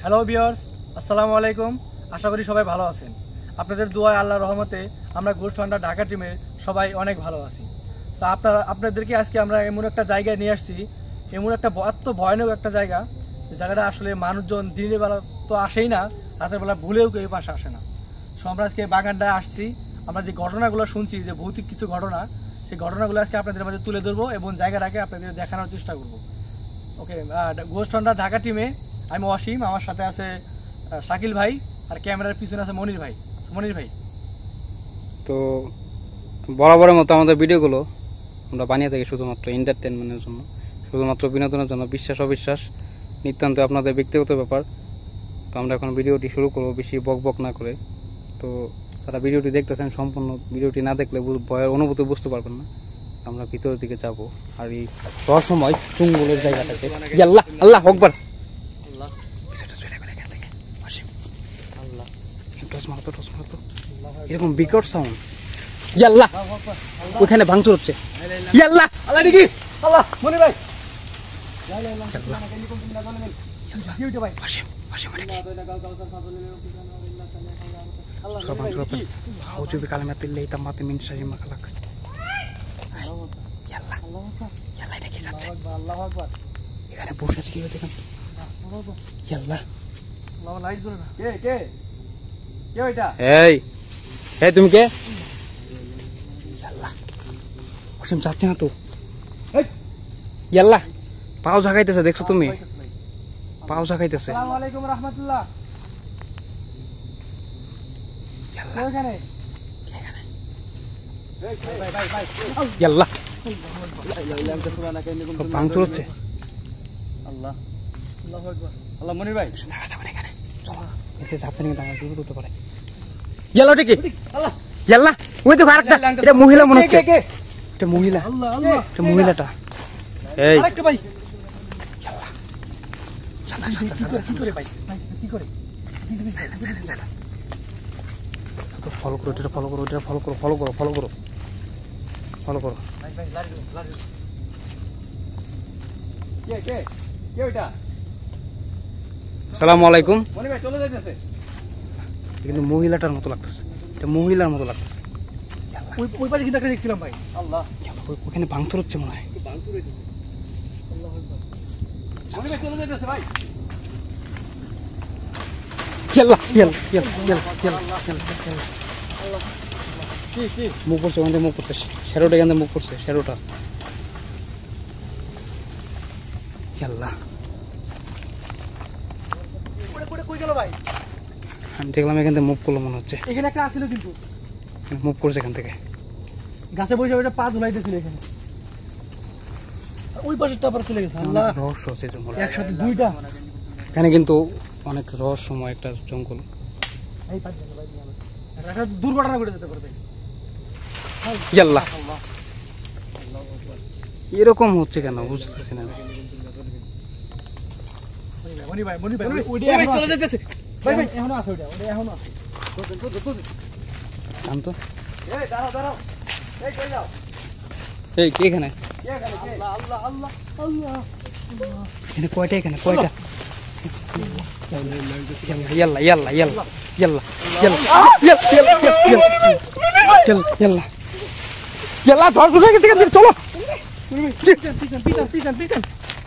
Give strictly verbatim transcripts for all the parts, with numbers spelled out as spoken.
Hello viewers, আসসালামু আলাইকুম। আশা করি সবাই ভালো আছেন। আপনাদের দোয়ায় আল্লাহর রহমতে আমরা গোস্ট হান্টার ঢাকা টিমে সবাই অনেক ভালো আছি। তা আপনারা আপনাদেরকে আজকে আমরা এমন একটা জায়গায় নিয়ে আসছি, এমন একটা এত ভয়ানক একটা জায়গা, যে জায়গাটা আসলে মানুষজন দিনের বেলা তো আসেই না, রাতের বেলা ভুলেও কেউ এই পাশে আসে না। সো আমরা আজকে বাগানটায় আসছি। আমরা যে ঘটনাগুলো শুনছি, যে ভৌতিক কিছু ঘটনা, সেই ঘটনাগুলো আজকে আপনাদের মাঝে তুলে ধরবো এবং জায়গাটাকে আপনাদের দেখানোর চেষ্টা করবো। ওকে, গোস্ট হান্টার ঢাকা টিমে আমি অসীম, আমার সাথে আছে শাকিল ভাই, আর ক্যামেরার পিছনে আছে মনির ভাই। মনির ভাই, তো বরাবরের মতো আমাদের ভিডিওগুলো আমরা বানিয়ে থাকি শুধুমাত্র এন্টারটেনমেন্টের জন্য, শুধুমাত্র বিনোদনের জন্য। বিশ্বাস অবিশ্বাস নিতান্ত আপনাদের ব্যক্তিগত ব্যাপার। তো আমরা এখন ভিডিওটি শুরু করবো বেশি বক বক না করে। তো তারা ভিডিওটি দেখতেছেন, সম্পূর্ণ ভিডিওটি না দেখলে ভয়ের অনুভূতি বুঝতে পারবেন না। আমরা ভিতরের দিকে যাব, আর এই রহস্যময় চুঙ্গুলের জায়গাটাতে আল্লাহ আল্লাহ আকবার এরকম বিকট সাউন্ড, ইয়াল্লাহ ওখানে ভাঙচুর হচ্ছে, ইয়াল্লাহ আল্লাহ দেখি আল্লাহ মনির ভাই এখানে বসে আছে কি দেখেন। এই এই তুমি কে? অসীম যাচ্ছে না তো, ইয়াল্লাহ পাও ঝাঁকাইতেছে, দেখছো তুমি? পাও ঝাঁকাইতেছে। আসসালামু আলাইকুম রাহমাতুল্লাহ। ইয়াল্লাহ ভাঙচুর হচ্ছে। আল্লাহ আল্লাহু আকবার। আল্লাহ মনির ভাই দেখা যাবে না এখানে, এতে যাচ্ছে না কিন্তু আমার বিপদ হতে পারে। ইয়াল্লাহ ঠিকই, আল্লাহ ইয়াল্লাহ ওই দেখো আরেকটা, এটা মহিলা মনে হচ্ছে, এটা মহিলা, আল্লাহ আল্লাহ এটা মহিলাটা। এই আরেকটা ভাই, কি করে ভাই, কি করে তো ফলো করো, এটা ফলো করো, এটা ফলো করো, ফলো করো, ফলো করো, ফলো করো। ভাই ভাই লাড়ু লাড়ু কে কে কে ওইটা? আসসালামু আলাইকুম। মনির ভাই চলে যাইতেছে, কিন্তু মহিলাটার মতো লাগতেছে, এটা মহিলার মতো লাগতেছে। ওই ওই পাশে কিন্তু একটা দেখছিলাম ভাই। আল্লাহ ওখানে ভাঙচুর হচ্ছে মনে হয়। ভাঙচুর হইছে। আল্লাহু আকবার। মনির ভাই চলে যাইতেছে ভাই। ইয়াল্লাহ ইয়াল্লাহ ইয়াল্লাহ ইয়াল্লাহ ইয়াল্লাহ আল্লাহ কি কি মুখ করছে, ওখান থেকে মুখ করছে, শেরোটা এখান থেকে মুখ করছে, শেরোটা। ইয়াল্লাহ ওরে ওরে কই গেল ভাই? আমি দেখলাম এখান থেকে মুভ করলো মনে হচ্ছে, এখানে একটা আছিল কিন্তু মুভ করছে এখান থেকে। গাছে বসে বসে পা ঝুলাইতেছিল এখানে, আর ওই পাশেরটা আবার চলে গেছে। আল্লাহ রহস্য আছে জঙ্গলে, একসাথে দুইটা। এখানে কিন্তু অনেক রহস্যময় একটা জঙ্গল। এই পাশ থেকে ভাই আমরা একটা দুর্ঘটনা ঘটে যেতে পারে। ইয়াল্লাহ আল্লাহ এরকম হচ্ছে কেন বুঝতেছি না। মনি ভাই মনি ভাই ওইটা এখন চলে যাইতেছে ভাই ভাই, এখনো আছে ওইটা, ওইটা এখনো আছে। শান্ত, এই দাঁড়াও দাঁড়াও, এই কই যাও? এই কে এখানে? কে এখানে কে? আল্লাহ আল্লাহ আল্লাহ আল্লাহ এখানে কয়টা, এখানে কয়টা? ইয়াল্লাহ ইয়াল্লাহ ইয়াল্লাহ ইয়াল্লাহ ইয়াল্লাহ ইয়াল্লাহ ধর ধরে গেছে, চলো পিছন পিছন পিছন পিছন।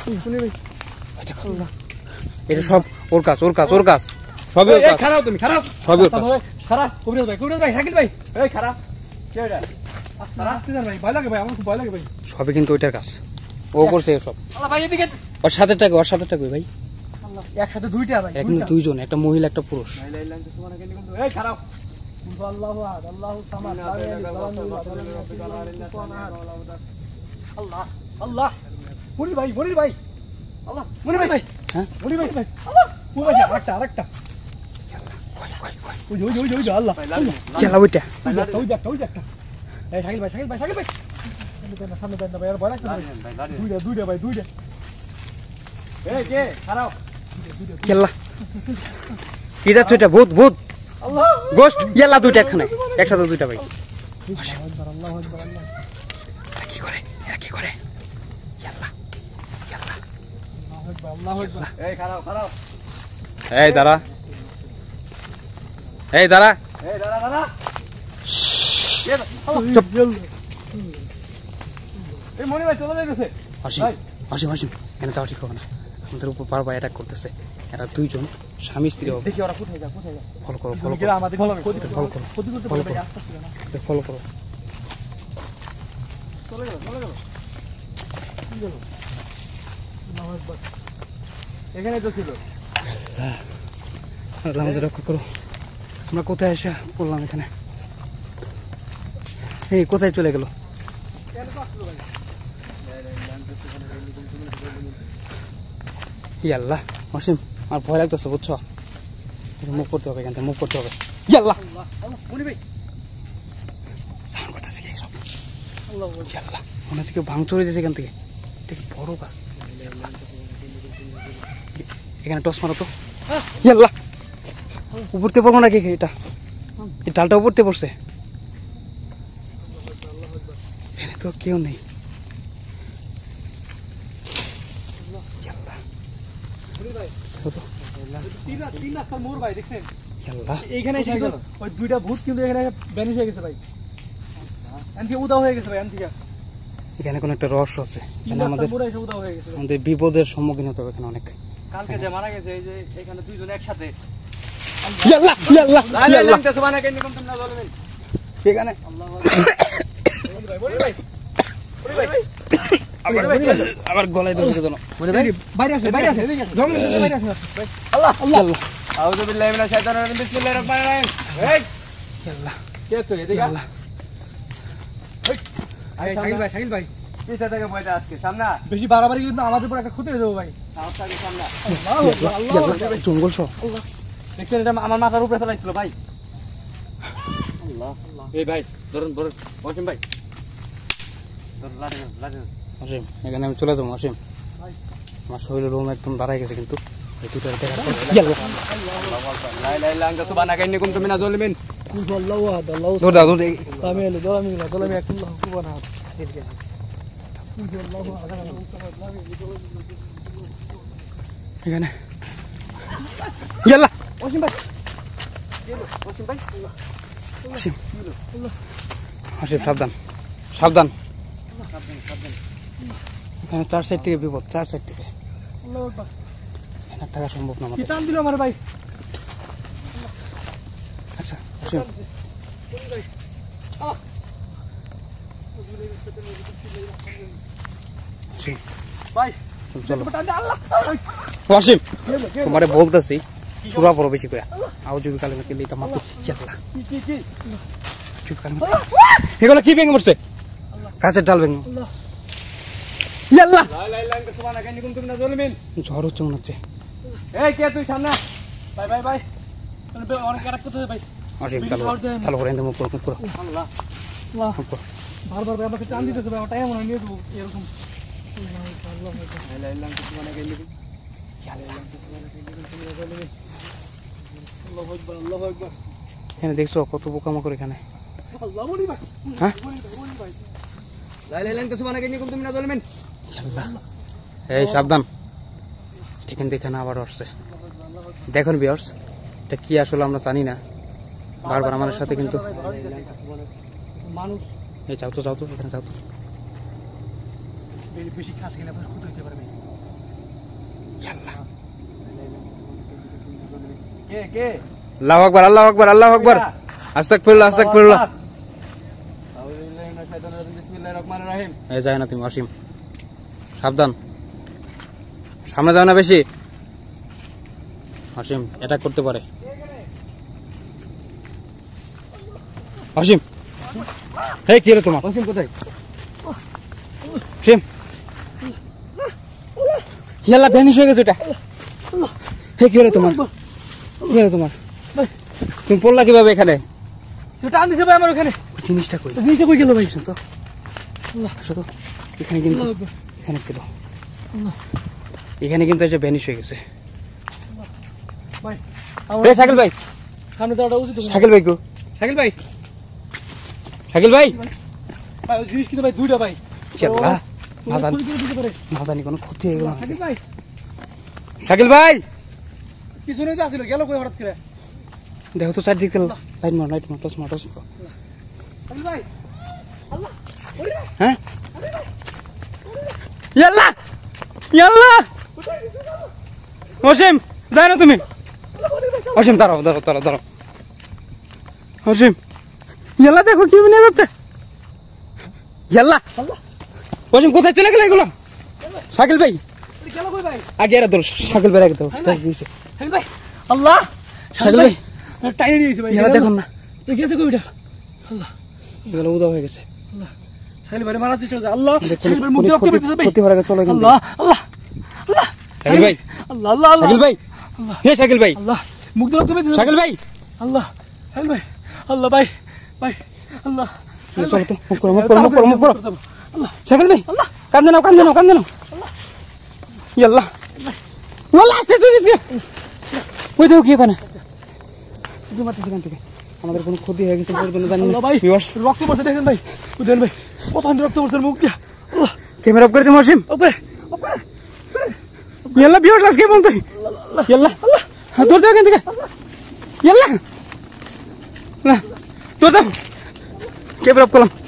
এটা সব ওর কাজ, ওর কাজ, ওর কাজ সবই ওর কাজ। খারাপ তুমি খারাপ সবই ওর কাজ। খারাপ কবিরাজ ভাই, কবিরাজ ভাই, শাকিল ভাই, এই খারাপ কে এটা? আস্তে আস্তে যান ভাই, ভয় লাগে ভাই, আমার খুব ভয় লাগে ভাই। সবই কিন্তু ওইটার কাজ, ও করছে সব। আল্লাহ ভাই এদিকে, ওর সাথে টাকা, ওর সাথে টাকা ভাই। আল্লাহ একসাথে দুইটা ভাই, এখন দুইজন, একটা মহিলা একটা পুরুষ। লা ইলাহা ইল্লাল্লাহ সুবহানাকা ইন্নী কুনতু। এই খারাপ আল্লাহু আহাদ আল্লাহু সামাদ আল্লাহ আল্লাহ মনির ভাই মনির ভাই আল্লাহ মনির ভাই ভাই হ্যাঁ মনির ভাই ভাই আল্লাহ ওই ভাই আরেকটা আরেকটা ওই ওই ওই ওই আল্লাহ চালা ওইটা, ওই একটা ওই একটা। এই শাকিল ভাই শাকিল ভাই শাকিল ভাই সামনে দেন না ভাই, আর ভয় লাগছে দুইটা দুইটা ভাই দুইটা। এই কে খারাপ চালা কি যাচ্ছে ওইটা? ভূত ভূত আল্লাহ গোস্ট ইয়াল্লাহ দুইটা এখানে একসাথে দুইটা ভাই। আল্লাহু আকবার আল্লাহু আকবার আল্লাহ কি করে এরা কি করে? ইয়াল্লাহ ইয়াল্লাহ আল্লাহু আকবার আল্লাহু আকবার। এই খারাপ খারাপ এই দাঁড়া, এই দাঁড়া, এই দাঁড়া দাঁড়া চুপ। এই মনি ভাই চলে যাইতেছে অসীম ভাই। অসীম অসীম এখানে যাওয়া ঠিক হবে না, আমাদের উপর বারবার অ্যাটাক করতেছে। এরা দুইজন স্বামী স্ত্রী হবে। দেখি ওরা কোথায় যায় কোথায় যায় ফলো করো, ফলো গেলে করো, আমাদের ফলো ফলো করো, ক্ষতি করতে ফলো পারবে করো, আস্তে আস্তে না ফলো করো। চলে গেল চলে গেল কি গেল আল্লাহু আকবার এখানে তো ছিল আল্লাহ আমাদের রক্ষা করো। আমরা কোথায় এসে পড়লাম এখানে? এই কোথায় চলে গেল? ইয়াল্লাহ অসীম আমার ভয় লাগতেছে বুঝছো, মুভ করতে হবে এখান থেকে, মুভ করতে হবে। ইয়াল্লাহ মনি ভাই সাউন্ড করতেছে কি সব? আল্লাহু ইয়াল্লাহ মনে হচ্ছে কেউ ভাঙচুর দিয়েছে এখান থেকে। এটা কি বড় গাছ? এখানে টস মারো তো। ইয়াল্লাহ উপরতে পড়বো নাকি এটা? এই ডালটা উপরতে পড়ছে, এখানে তো কেউ নেই। ইয়াল্লাহ মনি ভাই দেখো তো। তিন তিন রাস্তার মোড় ভাই দেখছেন ইয়াল্লাহ এইখানে এসে কিন্তু ওই দুইটা ভূত কিন্তু এখানে ভ্যানিশ হয়ে গেছে ভাই, এখান থেকে উদাও হয়ে গেছে ভাই, এখান থেকে এখানে কোনো একটা রহস্য আছে। তিন এখানে আমাদের রাস্তার মোড়ে এসে উদাও হয়ে গেছে ভাই। আমাদের বিপদের সম্মুখীন হতে হবে এখানে অনেক। কালকে যে মারা গেছে এই যে এখানে দুইজন একসাথে ইয়াল্লাহ ইয়াল্লাহ ইয়াল্লাহ এখানে আবার আবার গলায় ধরে কেন? বাইরে আসে বাইরে আসে বাইরে আসে আল্লাহ আল্লাহ আউযু বিল্লাহি মিনাশ শাইতানির রাজিম বিসমিল্লাহির রহমানির রহিম এই ইয়াল্লাহ কে তো এদিকে আল্লাহ আই শাকিল ভাই শাকিল ভাই পিছা থেকে বইতে আজকে সামনে বেশি বাড়াবাড়ি কিন্তু আমাদের উপর একটা ক্ষতি হয়ে যাবে ভাই সামনে সামনে আল্লাহ আল্লাহ জঙ্গল সহ আল্লাহ দেখছেন এটা আমার মাথার উপরে ফেলাইছিল ভাই আল্লাহ এই ভাই ধরুন ধরুন অসীম ভাই ধরুন লাঠি লাঠি অসীম এখানে আমি চলে যাবো। অসীম ভাই আমার শরীরের রুম একদম দাঁড়াই গেছে কিন্তু এই দুটো দেখার পর ইয়াল্লাহ লা ইলাহা ইল্লা আনতা সুবহানাকা ইন্নী কুনতু মিনাজ জালিমিন আল্লাহু আহাদ আল্লাহু দৌড় দাও দৌড় আমি এলো দলামি না দলামি আল্লাহু কুবানা এদিকে আল্লাহু আহাদ এখানে ইয়াল্লাহ অসীম ভাই অসীম ভাই অসীম অসীম সাবধান সাবধান এখানে চার সাইড থেকে বিপদ, চার সাইড থেকে আল্লাহু আকবার এখানে থাকা সম্ভব না কি আমাদের। টান দিল আমার ভাই আচ্ছা অসীম অসীম ভাই চলো টান দে আল্লাহ অসীম তোমারে বলতেছি সুরা পড়ো বেশি করে। আউযু বিকালে কেলে এটা মাত্র ইয়াল্লাহ কি কি কি চুপ কান এগুলো কি ভেঙে পড়ছে? কাছের ডাল ভেঙে আল্লাহ ইয়াল্লাহ লা ইলাহা ইল্লা আনতা সুবহানাকা ইন্নী কুনতু মিনাজ জালিমিন ঝড় হচ্ছে মনে হচ্ছে। এই কে তুই সামনে ভাই ভাই ভাই অনেক কাটাক করতেছে ভাই অসীম ভালো ভালো করে এনে মুখ করো, মুখ করো, আল্লাহ আল্লাহ মুখ করো। বারবার ভাই আমাকে টান দিতেছে ভাই ওটাই মনে নিয়ে দেবো এরকম আল্লাহ লা ইলাহা ইল্লা আনতা সুবহানাকা ইন্নী কুনতু আল্লাহু আকবার আল্লাহু আকবার এখানে দেখছো কত পোকামাকড় এখানে? আল্লাহ মনি ভাই হ্যাঁ মনি ভাই মনি ভাই লা ইলাহা ইল্লা আনতা সুবহানাকা ইন্নী কুনতু মিনাজ জালিমিন ইয়াল্লাহ এই সাবধান ঠিক দেখে না আবার আসছে। দেখুন ভিউয়ার্স এটা কি আসলে আমরা জানি না, বারবার আমাদের সাথে কিন্তু মানুষ এই যাও তো যাও তো এখানে যাও তো। বেশি কাছে গেলে আপনার ক্ষতি হতে পারবে ইয়াল্লাহ কে কে আল্লাহু আকবার আল্লাহু আকবার আল্লাহু আকবার আস্তাগফিরুল্লাহ আস্তাগফিরুল্লাহ। আউযু বিল্লাহি মিনাশ শাইতানির রাজিম বিসমিল্লাহির রহমানির রহিম এই যায় না তুমি অসীম, সাবধান সামনে যাও না বেশি। অসীম অ্যাটাক করতে পারে। অসীম এই কি রে তোমার? অসীম কোথায় অসীম ইয়াল্লাহ ভ্যানিশ হয়ে গেছে এটা। হে কি রে তোমার? কি রে তোমার? তুমি পড়লা কিভাবে এখানে? টান দিছে ভাই আমার ওখানে জিনিসটা কই? নিচে কই গেল ভাই তো আল্লাহ শুধু এখানে কিন্তু আল্লাহু আকবার এখানে ছিল, আল্লাহ এখানে কিন্তু এসে ভ্যানিশ হয়ে গেছে। ভাই এই শাকিল ভাই, সামনে যাওয়াটা উচিত হবে না। শাকিল ভাই গো, শাকিল ভাই শাকিল ভাই ভাই ওই জিনিস কিন্তু ভাই দুইটা ভাই ইয়াল্লাহ না জানি ক্ষতি করে দিতে পারে না জানি কোনো ক্ষতি হয়ে গেল। শাকিল ভাই শাকিল ভাই পিছনে তো আসছিল গেল কই হঠাৎ করে দেখো তো চারদিকে লাইট মার লাইট মার টস মার টস মার। আরে ভাই আল্লাহ ওরে ভাই হ্যাঁ ইয়াল্লা ইয়াল্লা অসীম যাই না তুমি অসীম দাঁড়াও দাঁড়াও দাঁড়াও দাঁড়াও অসীম ইয়াল্লা দেখো কি নিয়ে যাচ্ছে ইয়াল্লা অসীম কোথায় চলে গেলে এগুলো শাকিল ভাই গেল কই ভাই আগে এরা ধরো শাকিল ভাই আগে দাও শাকিল ভাই আল্লাহ শাকিল ভাই টাইনে নিয়েছে ভাই ইয়াল্লা দেখুন না গেছে কইটা আল্লাহ এগুলো উদা হয়ে গেছে আল্লাহ শাকিল ভাই মারা চেষ্টা করছে আল্লাহ দেখুন, শাকিল ভাই মুখ দিয়ে রক্ত ক্ষতি- বেরোচ্ছে ভাই ক্ষতি হয়ে গেছে, চলো এখান থেকে। আল্লাহ আল্লাহ আল্লাহ শাকিল ভাই আল্লাহ আল্লাহ আল্লাহ শাকিল ভাই আল্লাহ হে শাকিল ভাই আল্লাহ মুখ দিয়ে রক্ত বেরোচ্ছে শাকিল ভাই আল্লাহ শাকিল ভাই আল্লাহ ভাই ভাই আল্লাহ চলো তো মুখ করো মুখ করো মুখ করো মুখ করো আল্লাহ শাকিল ভাই কান্দে নাও কান্দে নাও কান্দে নাও ইয়াল্লা ইয়াল্লা আসতে তুই ওই দেখো কি ওখানে শুধু মাত্র সেখান থেকে আমাদের কোনো ক্ষতি হয়ে গেছে পর্যন্ত জানি আল্লাহ ভাই রক্ত পড়ছে দেখেন ভাই দেখেন ভাই কত রক্ত পড়ছে মুখ দিয়ে আল্লাহ ক্যামেরা অফ করে দিই মসিম ওপরে ওপরে ইয়াল্লা ভিউয়ার্স আজকে বন্ধ ইয়াল্লা হ্যাঁ তোর দাও এখান থেকে ইয়াল্লা না তোর দাও ক্যামেরা অফ করলাম